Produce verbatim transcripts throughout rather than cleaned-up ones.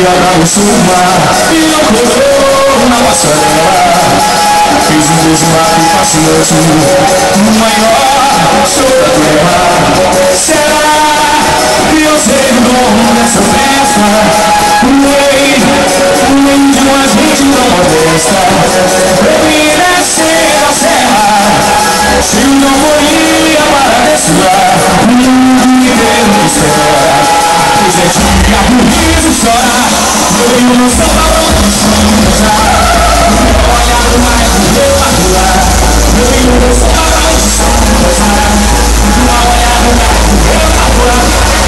no sul-mar e não colou na passarela. Fiz um beijo rápido e fascinante, o maior show da terra. Será que eu sei o nome dessa festa? Rei, rei de uma gente tão modesta. Eu vim descer a serra, se eu não morria para desfilar, o mundo inteiro me espera. O gente que a sorriso chora, eu venho no samba de chuva. Meu olhar mais do meu atuar, eu venho no samba de chuva. Meu olhar mais do meu atuar,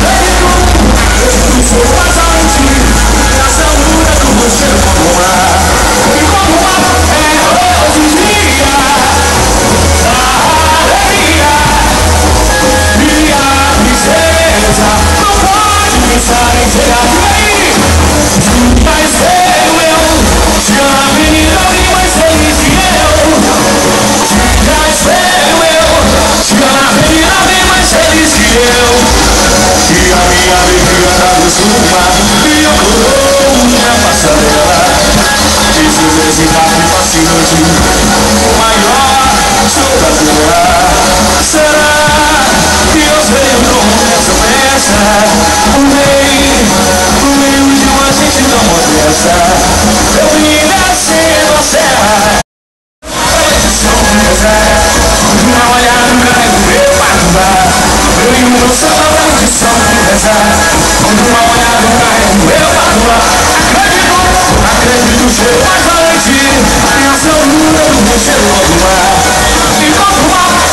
eu sou vazante, essa lura do você como ar. E como ar é hoje em dia, a alegria e a tristeza não pode pensar em chegar bem. Mas veio eu, chegando a menina alguém mais feliz que eu. Mas veio eu, chegando a menina alguém mais feliz que eu. E a minha alegria tá no sul-mar e eu coroa minha passarela. Fiz um beijo rápido e fascinante, o maior show da terra. Será que eu sei o nome dessa festa? O rei, o rei de uma gente tão modesta. Eu vim descendo a serra, uma olhada no raio do meu atuar. Eu e o meu samba de som rezar. Uma olhada no raio do meu atuar. Acredito, acredito, cheiro mais valente, a reação nula do meu cheiro do mar. E quanto mais